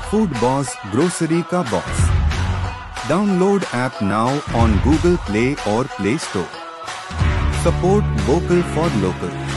Foodboss grocery का boss. Download app now on Google Play or Play Store. Support vocal for local.